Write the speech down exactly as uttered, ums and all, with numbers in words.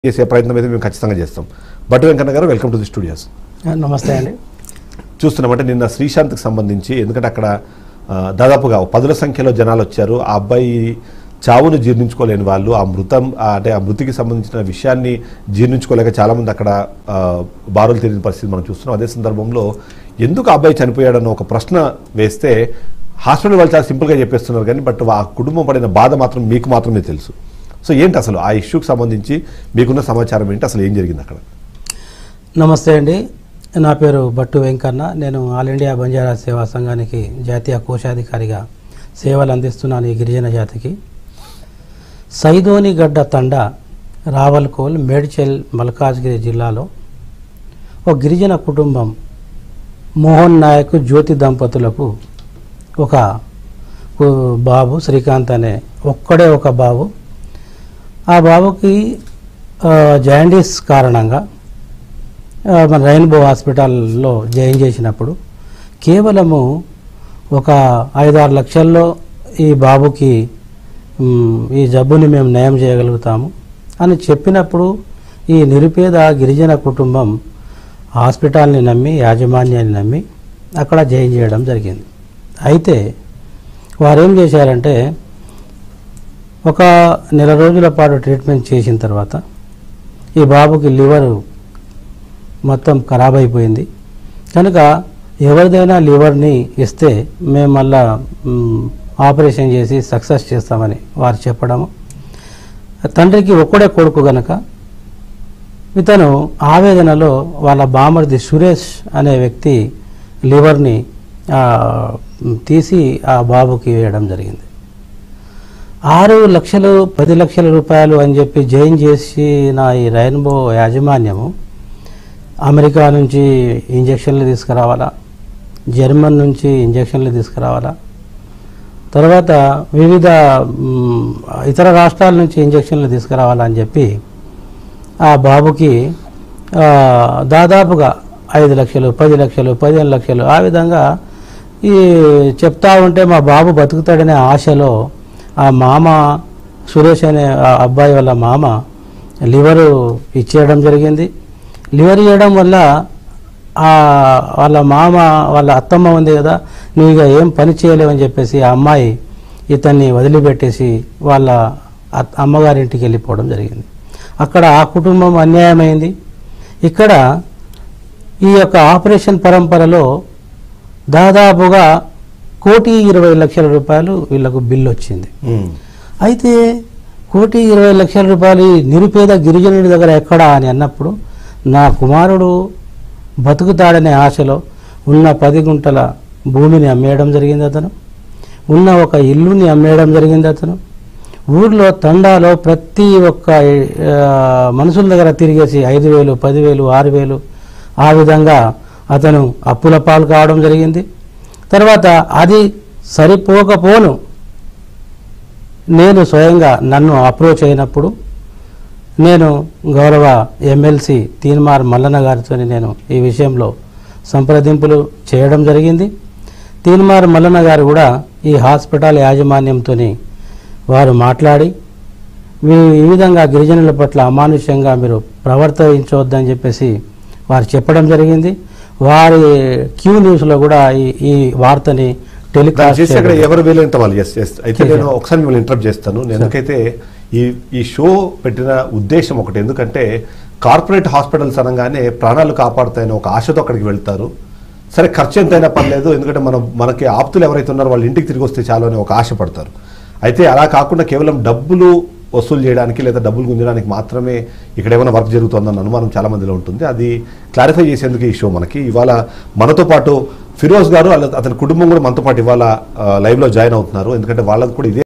చేసే ప్రయత్నం అయితే మేము ఖచ్చితంగా చేస్తాం. భట్టు వెంకన్న గారు, వెల్కమ్ టు ది స్టూడియోస్. నమస్తే అండి. చూస్తున్నామంటే నిన్న శ్రీశాంత్కి సంబంధించి, ఎందుకంటే అక్కడ దాదాపుగా పదుల సంఖ్యలో జనాలు వచ్చారు. ఆ అబ్బాయి చావును జీర్ణించుకోలేని వాళ్ళు, ఆ మృతం అంటే ఆ మృతికి సంబంధించిన విషయాన్ని జీర్ణించుకోలేక చాలామంది అక్కడ బారులు తీరిన పరిస్థితి మనం చూస్తున్నాం. అదే సందర్భంలో ఎందుకు ఆ అబ్బాయి చనిపోయాడన్న ఒక ప్రశ్న వేస్తే హాస్పిటల్ వాళ్ళు చాలా సింపుల్గా చెప్పేస్తున్నారు, కానీ బట్ ఆ కుటుంబం పడిన బాధ మాత్రం మీకు మాత్రమే తెలుసు. సో ఏంటి అసలు ఆ ఇష్యూకి సంబంధించి మీకున్న సమాచారం ఏంటి, అసలు ఏం జరిగింది అక్కడ? నమస్తే అండి, నా పేరు భట్టు వెంకన్న. నేను ఆల్ ఇండియా బంజారా సేవా సంఘానికి జాతీయ కోశాధికారిగా సేవలు అందిస్తున్నాను ఈ గిరిజన జాతికి. సైదోనిగడ్డ తండ, రావల్కోల్, మేడ్చల్, మల్కాజ్గిరి జిల్లాలో ఒక గిరిజన కుటుంబం మోహన్ నాయక్, జ్యోతి దంపతులకు ఒక బాబు శ్రీకాంత్ అనే ఒక్కడే ఒక బాబు. ఆ బాబుకి జాండీస్ కారణంగా మన రెయిన్బో హాస్పిటల్లో జాయిన్ చేసినప్పుడు కేవలము ఒక ఐదారు లక్షల్లో ఈ బాబుకి ఈ జబ్బుని మేము నయం చేయగలుగుతాము అని చెప్పినప్పుడు ఈ నిరుపేద గిరిజన కుటుంబం హాస్పిటల్ని నమ్మి, యాజమాన్యాన్ని నమ్మి అక్కడ జాయిన్ చేయడం జరిగింది. అయితే వారేం చేశారంటే, ఒక నెల రోజుల పాటు ట్రీట్మెంట్ చేసిన తర్వాత ఈ బాబుకి లివర్ మొత్తం ఖరాబ్ అయిపోయింది కనుక ఎవరిదైనా లివర్ని ఇస్తే మేము మళ్ళా ఆపరేషన్ చేసి సక్సెస్ చేస్తామని వారు చెప్పడము. తండ్రికి ఒక్కడే కొడుకు గనక ఇతను ఆవేదనలో వాళ్ళ బామర్ది సురేష్ అనే వ్యక్తి లివర్ని తీసి ఆ బాబుకి వేయడం జరిగింది. ఆరు లక్షలు పది లక్షల రూపాయలు అని చెప్పి జాయిన్ చేసిన ఈ రెయిన్బో యాజమాన్యము అమెరికా నుంచి ఇంజక్షన్లు తీసుకురావాలా, జర్మన్ నుంచి ఇంజక్షన్లు తీసుకురావాలా, తర్వాత వివిధ ఇతర రాష్ట్రాల నుంచి ఇంజక్షన్లు తీసుకురావాలా అని చెప్పి ఆ బాబుకి దాదాపుగా ఐదు లక్షలు పది లక్షలు పదిహేను లక్షలు ఆ విధంగా ఈ చెప్తా ఉంటే మా బాబు బతుకుతాడనే ఆశలో ఆ మామ సురేష్ అనే అబ్బాయి వాళ్ళ మామ లివరు ఇచ్చేయడం జరిగింది. లివర్ ఇవ్వడం వల్ల వాళ్ళ మామ వాళ్ళ అత్తమ్మ ఉంది కదా, నువ్వు ఇక ఏం పని చేయలేవని చెప్పేసి ఆ అమ్మాయి ఇతన్ని వదిలిపెట్టేసి వాళ్ళ అమ్మగారింటికి వెళ్ళిపోవడం జరిగింది. అక్కడ ఆ కుటుంబం అన్యాయమైంది. ఇక్కడ ఈ యొక్క ఆపరేషన్ పరంపరలో దాదాపుగా కోటి ఇరవై లక్షల రూపాయలు వీళ్ళకు బిల్లు వచ్చింది. అయితే కోటి ఇరవై లక్షల రూపాయలు నిరుపేద గిరిజనుడి దగ్గర ఎక్కడా అని అన్నప్పుడు నా కుమారుడు బతుకుతాడనే ఆశలో ఉన్న పది గుంటల భూమిని అమ్మేయడం జరిగింది అతను, ఉన్న ఒక ఇల్లుని అమ్మేయడం జరిగింది అతను. ఊర్లో తండాలో ప్రతి ఒక్క మనుషుల దగ్గర తిరిగేసి ఐదు వేలు పదివేలు ఆరు వేలు ఆ విధంగా అతను అప్పుల పాలు కావడం జరిగింది. తర్వాత అది సరిపోకపోను నేను స్వయంగా నన్ను అప్రోచ్ అయినప్పుడు నేను గౌరవ ఎమ్మెల్సీ తీన్మార్ మల్లన్న గారితో నేను ఈ విషయంలో సంప్రదింపులు చేయడం జరిగింది. తీన్మార్ మల్లన్న గారు కూడా ఈ హాస్పిటల్ యాజమాన్యంతో వారు మాట్లాడి మీరు ఈ విధంగా గిరిజనుల పట్ల అమానుష్యంగా మీరు ప్రవర్తించవద్దని చెప్పేసి వారు చెప్పడం జరిగింది. వారి క్యూ న్యూస్లో కూడా ఈ ఈ వార్తని టెలికాస్ట్ ఎవరు వీలైనంత వాళ్ళు. ఎస్ ఎస్ అయితే నేను ఒకసారి మిమ్మల్ని ఇంటరప్ట్ చేస్తాను. నేను ఎందుకైతే ఈ ఈ షో పెట్టిన ఉద్దేశం ఒకటి, ఎందుకంటే కార్పొరేట్ హాస్పిటల్స్ అనగానే ప్రాణాలు కాపాడుతాయని ఒక ఆశతో అక్కడికి వెళ్తారు. సరే ఖర్చు ఎంతైనా పర్లేదు, ఎందుకంటే మనం మనకి ఆప్తులు ఎవరైతే ఉన్నారో వాళ్ళు ఇంటికి తిరిగి వస్తే చాలు అని ఒక ఆశ పడతారు. అయితే అలా కాకుండా కేవలం డబ్బులు వసూలు చేయడానికి లేదా డబ్బులు గుంజడానికి మాత్రమే ఇక్కడ ఏమైనా వర్క్ జరుగుతుందన్న అనుమానం చాలా మందిలో ఉంటుంది. అది క్లారిఫై చేసేందుకు ఈ షో మనకి ఇవాళ మనతో పాటు ఫిరోజ్ గారు, అతని కుటుంబం కూడా మనతో పాటు ఇవాళ లైవ్లో జాయిన్ అవుతున్నారు. ఎందుకంటే వాళ్ళకి కూడా ఇదే